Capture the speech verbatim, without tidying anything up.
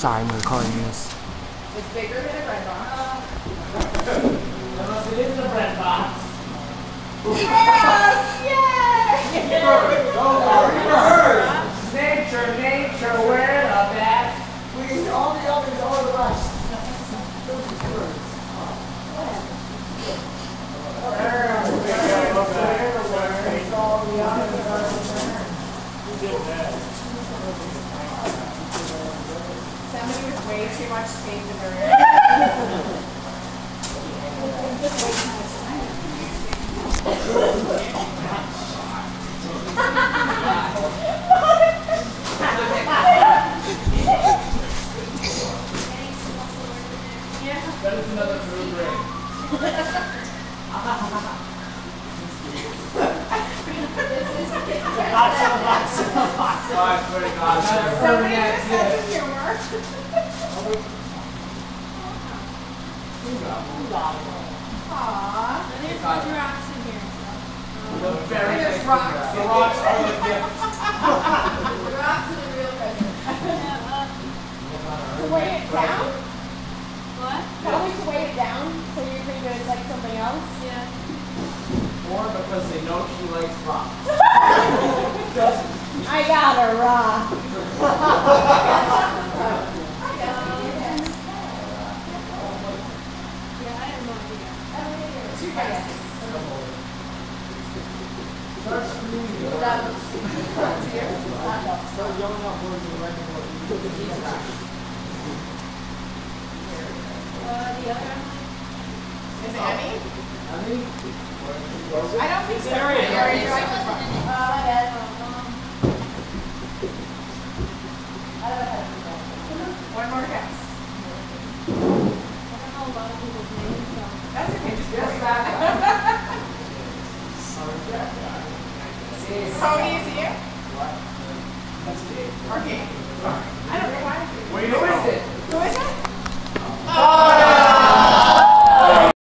ซ้ายมือข้อนี้ It's bigger than a bread box. Unless it is a bread box. Yes! Yay! Go for it. First. Nature, nature, where the best. We eat all the others, all the rest. Those are birds. Somebody with way too much faith in their That is another food ring. Box on a box on a box. Oh, I swear to God. Somebody with a sense of humor. Aww. There's rocks in here. The very There's big rocks. The rocks are the gift. The rocks are the real present. To weigh it down? What? Probably to weigh it down so you think that it's like something else. Yeah. Or because they know she likes rocks. I got a rock. Yeah, I have no idea. Two guys. Start screaming. That was Start yelling out words and writing what you do. Uh, the other one? Is it Emmy? I mean, was it? I don't think so. Sarah, Sarah, Sarah, you're right. Sarah. Oh, my bad. One more guess. I don't know a lot of people's names, so. That's okay. Just guess that Tony, is it you? What? That's big. Or Gabe? I don't know why.